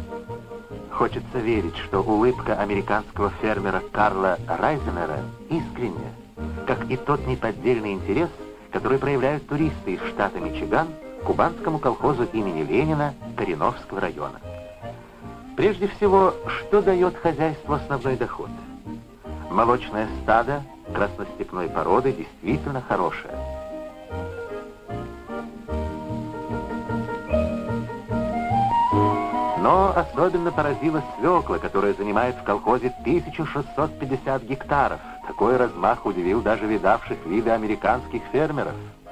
Хочется верить, что улыбка американского фермера Карла Райзенера искренняя, как и тот неподдельный интерес, который проявляют туристы из штата Мичиган к кубанскому колхозу имени Ленина Кореновского района. Прежде всего, что дает хозяйству основной доход? Молочное стадо красностепной породы действительно хорошее. Но особенно поразила свекла, которая занимает в колхозе 1650 гектаров. Такой размах удивил даже видавших виды американских фермеров.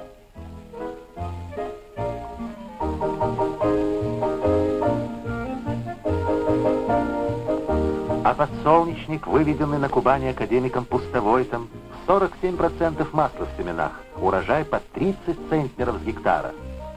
А подсолнечник, выведенный на Кубани академиком Пустовойтом, 47% масла в семенах, урожай по 30 центнеров с гектара.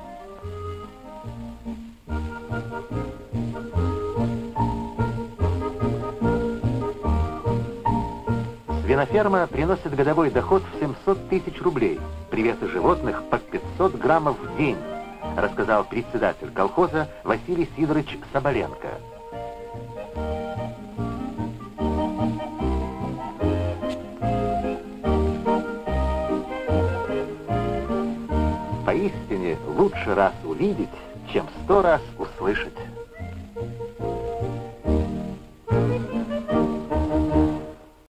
Свиноферма приносит годовой доход в 700 тысяч рублей, привесы животных по 500 граммов в день, рассказал председатель колхоза Василий Сидорович Соболенко. Поистине лучше раз увидеть, чем 100 раз услышать.